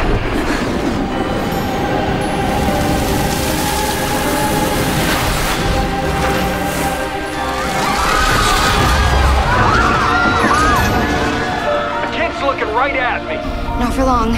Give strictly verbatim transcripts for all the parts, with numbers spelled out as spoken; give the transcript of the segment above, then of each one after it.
Looking right at me. Not for long.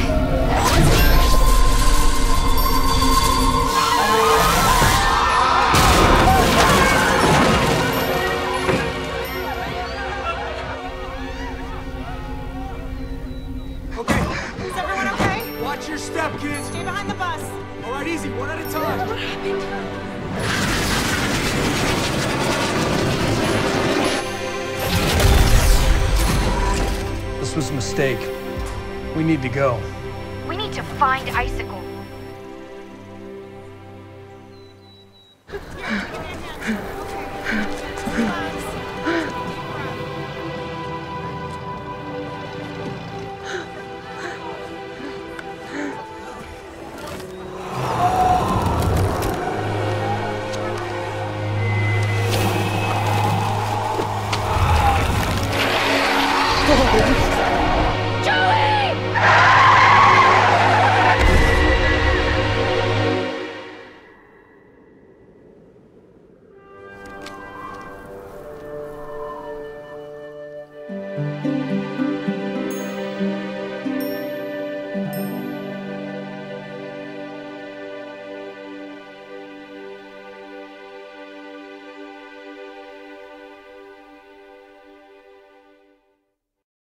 Okay. Is everyone okay? Watch your step, kids. Stay behind the bus. All right, easy, one at a time. What happened? This was a mistake. We need to go. We need to find Icicle. Here, give me a hand.